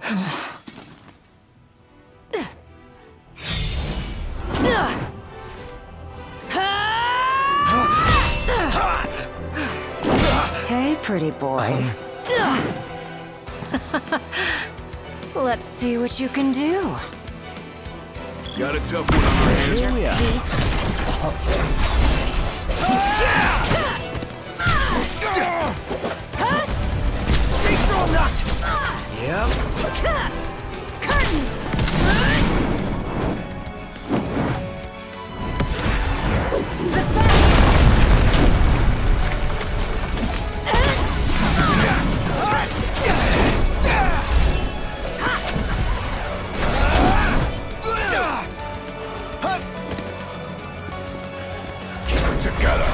Hey, pretty boy. Let's see what you can do. Got a tough one on our hands. Here we are. Stay strong, Noct! Yep. Curtains! Keep it together.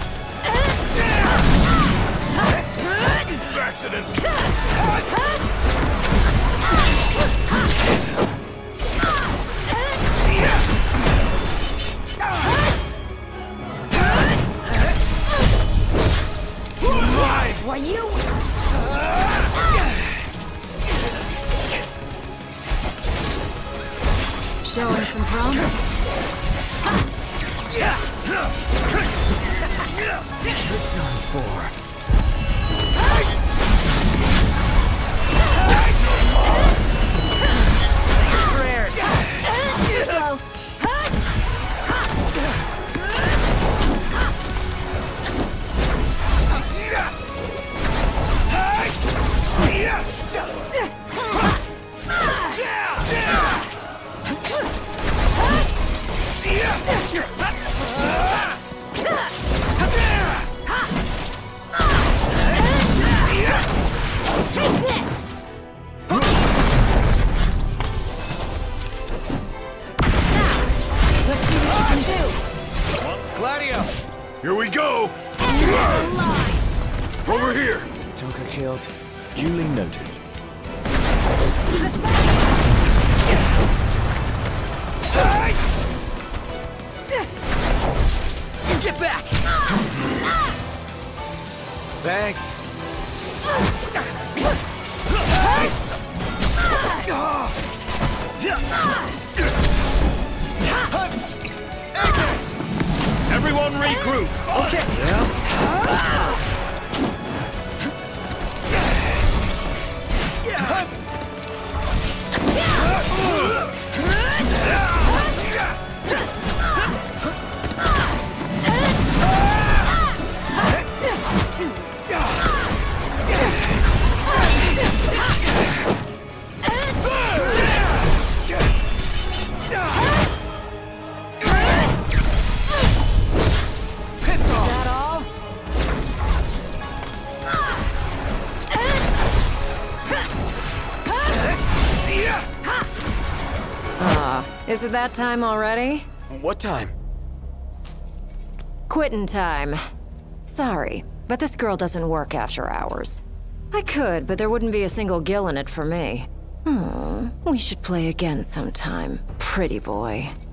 Accident. Why you? Showing some promise. Done for. Prayers. Too slow. Take this! Now, let's see what you can do. Gladio! Here we go! Over here! Tonka killed. Duly noted. Get back! Thanks. Everyone regroup. Okay. Is it that time already? What time? Quitting time. Sorry, but this girl doesn't work after hours. I could, but there wouldn't be a single gill in it for me. We should play again sometime, pretty boy.